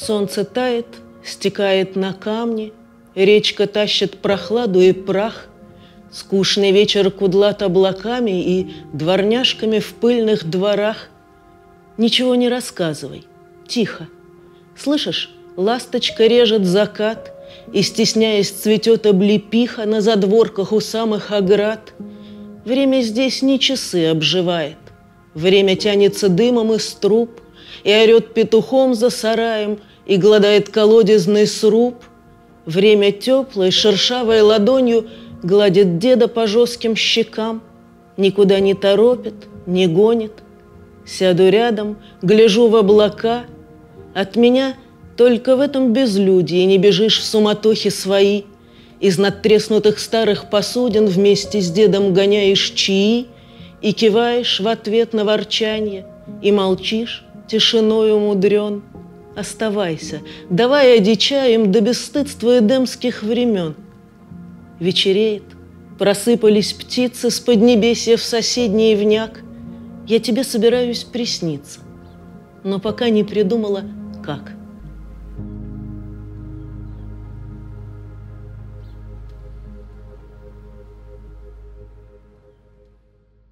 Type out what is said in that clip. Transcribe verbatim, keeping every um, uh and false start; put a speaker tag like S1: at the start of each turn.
S1: Солнце тает, стекает на камни, речка тащит прохладу и прах. Скучный вечер кудлат облаками и дворняжками в пыльных дворах. Ничего не рассказывай, тихо. Слышишь, ласточка режет закат, и, стесняясь, цветет облепиха на задворках у самых оград. Время здесь не часы обживает, время тянется дымом из труб и орет петухом за сараем, и гладает колодезный сруб. Время теплой, шершавой ладонью гладит деда по жестким щекам, никуда не торопит, не гонит. Сяду рядом, гляжу в облака. От меня только в этом безлюдии не бежишь в суматохе свои. Из надтреснутых старых посудин вместе с дедом гоняешь чаи и киваешь в ответ на ворчанье, и молчишь, тишиной умудрен. Оставайся, давай одичаем до бесстыдства эдемских времен. Вечереет, просыпались птицы с поднебесья в соседний ивняк. Я тебе собираюсь присниться, но пока не придумала, как.